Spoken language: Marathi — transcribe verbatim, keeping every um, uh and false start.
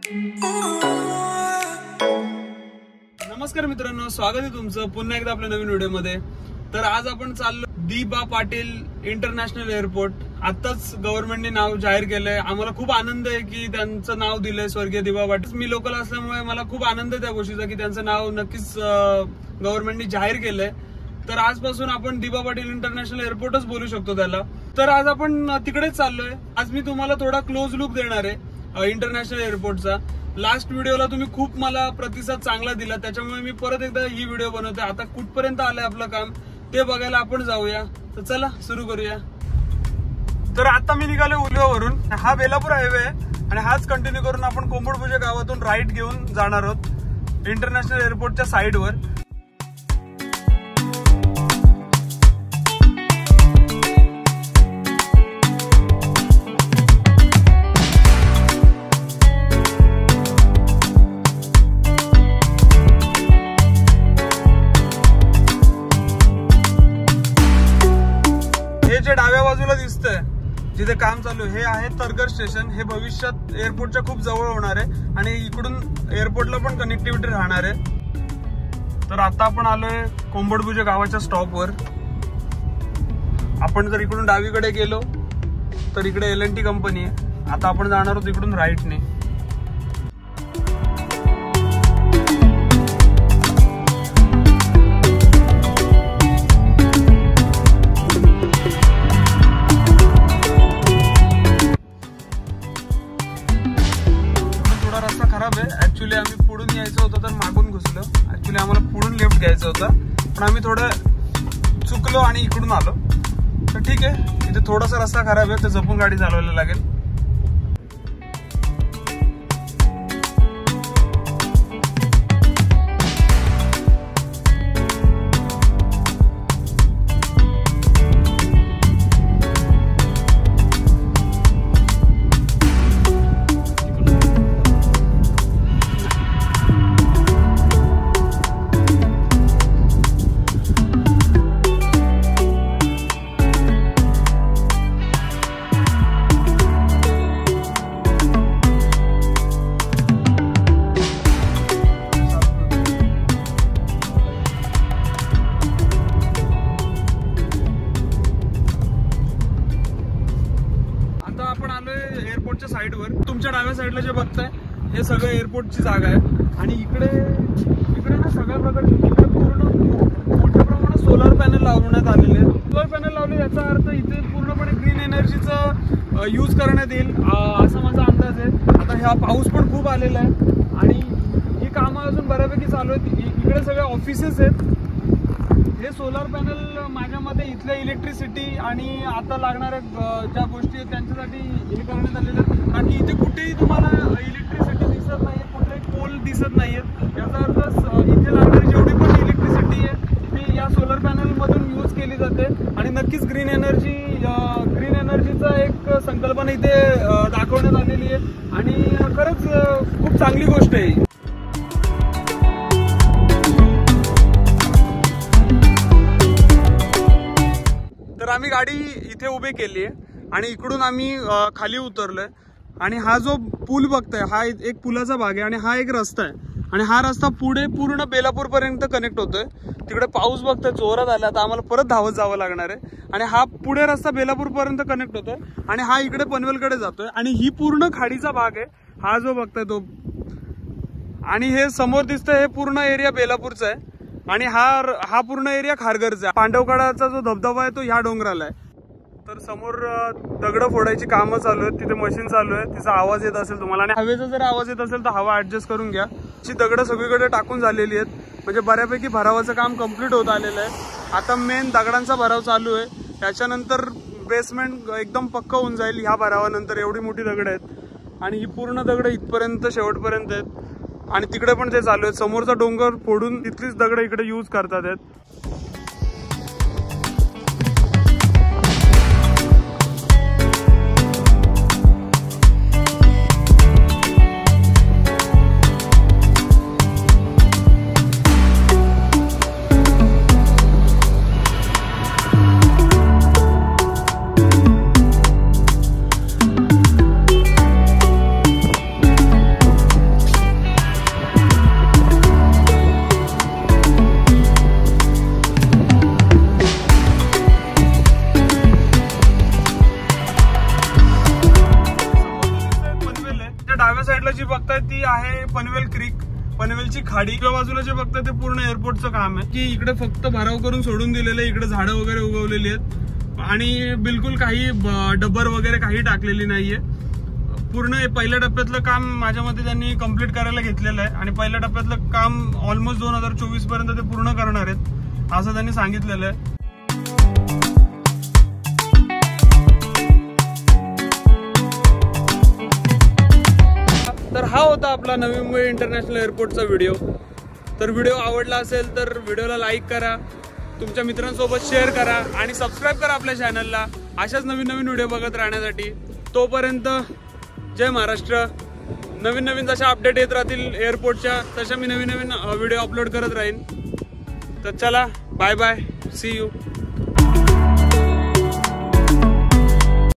नमस्कार मित्रांनो, स्वागत आहे तुमचं पुन्हा एकदा आपल्या नवीन व्हिडिओमध्ये। तर आज आपण चाललो दी बा पाटील इंटरनॅशनल एअरपोर्ट। आताच गव्हर्नमेंटने नाव जाहीर केलंय। आम्हाला खूप आनंद आहे की त्यांचं नाव दिलंय स्वर्गीय दी बा पाटील। मी लोकल असल्यामुळे मला खूप आनंद आहे त्या गोष्टीचा की त्यांचं नाव नक्कीच गव्हर्नमेंटने जाहीर केलंय। तर आजपासून आपण दी बा पाटील इंटरनॅशनल एअरपोर्टच बोलू शकतो त्याला। तर आज आपण तिकडेच चाललोय। आज मी तुम्हाला थोडा क्लोज लुक देणार आहे इंटरनॅशनल एअरपोर्टचा। लास्ट व्हिडिओला तुम्ही खूप मला प्रतिसाद चांगला दिला, त्याच्यामुळे मी परत एकदा ही व्हिडिओ बनवते। आता कुठपर्यंत आलंय आपलं काम ते बघायला आपण जाऊया। तर चला सुरू करूया। तर आता मी निघालो उल्हावरून। हा बेलापूर हायवे आहे आणि हाच कंटिन्यू करून आपण कोंबडपूजा गावातून राईट घेऊन जाणार आहोत इंटरनॅशनल एअरपोर्टच्या साईडवर। डाव्या बाजूला दिसतंय जिथे काम चालू आहे हे आहे तरगर स्टेशन। हे भविष्यात एअरपोर्टच्या खूप जवळ होणार आहे आणि इकडून एअरपोर्टला पण कनेक्टिव्हिटी राहणार आहे। तर आता आपण आलोय कोंबडपूजा गावाच्या स्टॉपवर। आपण जर इकडून डावीकडे गेलो तर इकडे एल एन टी कंपनी आहे। आता आपण जाणार आहोत इकडून राईटने। रस्ता खराब आहे। ऍक्च्युली आम्ही पुढून यायचं होतं तर मागून घुसलो। ऍक्च्युली आम्हाला पुढून लेफ्ट घ्यायचं होतं पण आम्ही थोडं चुकलो आणि इकडून आलो। तर ठीक आहे, इथे थोडासा रस्ता खराब आहे, तर जपून गाडी चालवायला लागेल। एअरपोर्टच्या साईडवर तुमच्या डाव्या साईडला जे बघताय हे सगळं एअरपोर्टची जागा आहे आणि इकडे इकडे ना सगळ्या प्रकारचे इकडे पूर्ण मोठ्या प्रमाणात सोलर पॅनल लावण्यात आलेले आहेत। सोलर पॅनल लावले याचा अर्थ इथे पूर्णपणे ग्रीन एनर्जीचा यूज करण्यात येईल असा माझा अंदाज आहे। आता ह्या पाऊस पण खूप आलेला आहे आणि ही कामं अजून बऱ्यापैकी चालू आहेत। इकडे सगळे ऑफिसेस आहेत। हे सोलर पॅनल माझ्या मते इथल्या इलेक्ट्रिसिटी आणि आता लागणाऱ्या ज्या गोष्टी आहेत त्यांच्यासाठी हे करण्यात आलेलं आहे, कारण की इथे कुठेही तुम्हाला इलेक्ट्रिसिटी दिसत नाही, कुठलेही पोल दिसत नाहीयेत। याचा अर्थ इथे लागणारी जेवढी पण इलेक्ट्रिसिटी आहे ती या सोलर पॅनलमधून यूज केली जाते आणि नक्कीच ग्रीन एनर्जी ग्रीन एनर्जीचा एक संकल्पना इथे दाखवण्यात आलेली आहे आणि खरंच खूप चांगली गोष्ट आहे। तर आम्ही गाडी इथे उभी केली आहे आणि इकडून आम्ही खाली उतरलोय आणि हा जो पूल बघताय हा एक पुलाचा भाग आहे आणि हा एक रस्ता आहे आणि हा रस्ता पुढे पूर्ण बेलापूर पर्यंत कनेक्ट होतोय। तिकडे पाऊस बघताय जोरात आला, आता आम्हाला परत धावत जावं लागणार आहे आणि हा पुढे रस्ता बेलापूर पर्यंत कनेक्ट होतोय आणि हा इकडे पनवेलकडे जातोय आणि ही पूर्ण खाडीचा भाग आहे हा जो बघताय तो। आणि हे समोर दिसतंय हे पूर्ण एरिया बेलापूरचा आहे आणि हा हा पूर्ण एरिया खारघरचा। पांडवकडाचा जो धबधबा आहे तो ह्या डोंगराला आहे। तर समोर दगड फोडायची कामं चालू आहेत, तिथे मशीन चालू आहे, तिचा आवाज येत असेल तुम्हाला आणि हवेचा जर आवाज येत असेल तर हवा ऍडजस्ट करून घ्या। ची दगड सगळीकडे टाकून झालेली आहेत, म्हणजे बऱ्यापैकी भरावाचं काम कम्प्लीट होत आलेलं आहे। आता मेन दगडांचा भराव चालू आहे, त्याच्यानंतर बेसमेंट एकदम पक्का होऊन जाईल ह्या भरावानंतर। एवढी मोठी दगड आहेत आणि ही पूर्ण दगड इथपर्यंत शेवटपर्यंत आहेत आणि तिकडे पण ते चालू आहेत। समोरचा डोंगर फोडून तिथलीच दगड इकडे यूज करतात आहेत। साईडला जी बघताय ती आहे पनवेल क्रीक, पनवेलची खाडी. किंवा बाजूला जे बघताय ते पूर्ण एअरपोर्टचं काम आहे, की इकडे फक्त भराव करून सोडून दिलेलं आहे. इकडे झाडं वगैरे उगवलेली आहेत आणि बिलकुल काही डब्बर वगैरे काही टाकलेली नाहीये. पूर्ण पहिल्या टप्प्यातलं काम माझ्या मते त्यांनी कम्प्लीट करायला घेतलेलं आहे आणि पहिल्या टप्प्यातलं काम ऑलमोस्ट दोन हजार चोवीस पर्यंत ते पूर्ण करणार आहेत असं त्यांनी सांगितलेलं आहे. तर हा होता आपला नवी मुंबई इंटरनॅशनल एअरपोर्टचा व्हिडिओ. तर व्हिडिओ आवडला असेल तर व्हिडिओला लाईक करा, तुमच्या मित्रांसोबत शेअर करा आणि सबस्क्राईब करा आपल्या चॅनलला अशाच नवीन नवीन व्हिडिओ बघत राहण्यासाठी. तोपर्यंत जय महाराष्ट्र. नवीन नवीन जशा अपडेट येत राहतील एअरपोर्टच्या तशा मी नवीन नवीन व्हिडिओ अपलोड करत राहीन. तर चला, बाय बाय, सी यू.